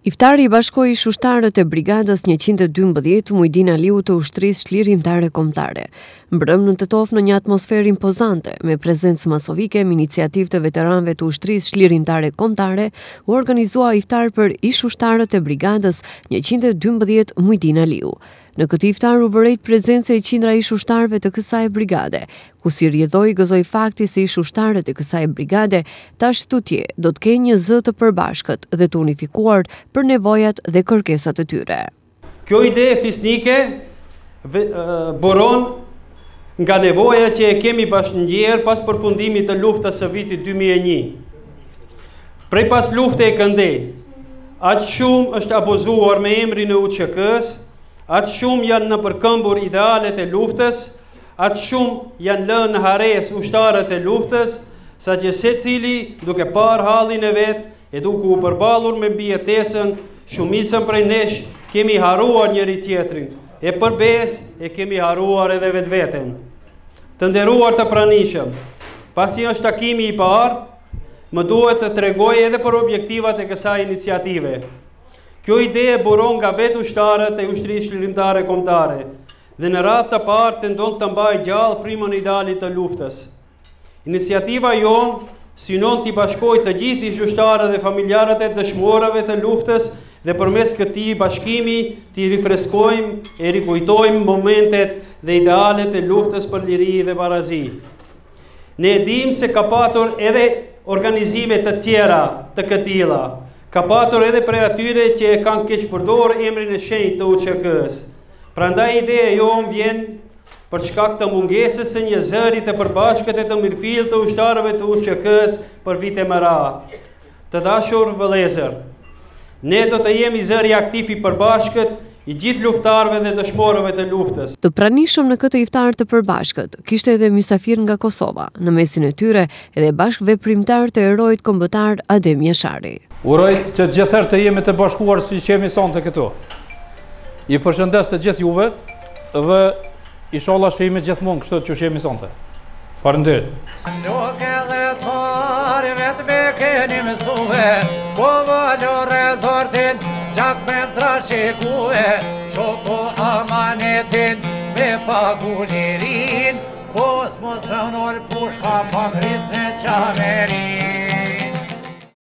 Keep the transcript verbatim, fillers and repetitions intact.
Iftari i bashkoi shushtarët e brigadës njëqind e dymbëdhjetë Mujdin Aliu të ushtrisë çlirimtare kombëtare. Mbrëm në Tetov në një atmosferë impozante, me prezencë masovike, me iniciativë të veteranëve të ushtrisë çlirimtare kombëtare, u organizua iftar për ish ushtarët e brigadës njëqind e dymbëdhjetë Mujdin Aliu. Në këtë iftar u vërejt prezencë e qindra ish ushtarëve të kësaj brigade, ku si rrjedhoi gëzoi fakti se ish ushtarët e kësaj brigade tash tutje do të kenë një zë të përbashkët dhe të unifikuar për nevojat dhe kërkesat e tyre. Kjo ide fisnike buron nga nevoja që e kemi bashkëngjerë pas përfundimit të luftës së vitit dy mijë e një. Prej pas lufte e Këndej, aq shumë është abuzuar me emrin e U Q K-s, aq shumë janë në përkëmbur idealet e luftës, aq shumë janë lënë në hares ushtarët e luftës, sa që secili duke par hallin e vet, e duke u përballur me mbijetesën, shumicën prej nesh kemi haruar njëri tjetrin, e përbes e kemi haruar edhe vetveten. Të nderuar të pranishëm, pasi është takimi i parë, më duhet të tregoj edhe për objektivat e kësaj iniciative. Kjo ide buron nga vetë ushtarët e ushtrisë çlirimtare kombëtare dhe në radhë të parë tenton të mbajë gjallë frymën idealit të luftës. Iniciativa jonë synon t'i bashkojë të gjithë ish ushtarët dhe familjarët e dëshmorëve të luftës dhe përmes këtij bashkimi t'i rifreskojmë e rikujtojmë momentet dhe idealet e luftës për liri dhe barazi. Ne e dim se ka patur edhe organizime të tjera të këtilla. Ka patur edhe prej atyre që e kanë keq përdor emrin e shenjtë të U Q K-s. Prandaj ideja jonë vjen për shkak të mungesës së një zëri të përbashkët e të mirëfillt të ushtarëve të U Q K-s për vite me radhë. Të dashur vëllezër, ne do të jemi zëri aktiv i përbashkët i gjithë luftarëve dhe dëshmorëve të luftës. Të pranishëm në këtë iftar të përbashkët, kishte edhe mysafir nga Kosova, në mesin e tyre edhe bashkëveprimtar të erojit kombëtar Adem Jashari. Uroj që gjithëherë të jemi të bashkuar si që jemi sonte këtu. I përshëndes të gjithë juve dhe inshallah që jemi gjithmonë kështu që jemi sonte. Faleminderit. Nuk edhe thore vetë me keni mësue, po valo rezortin, gjak me trashikue, shoko amanetin me pagulirin, po s'mos rënor pushka pa ngrit në qamerin.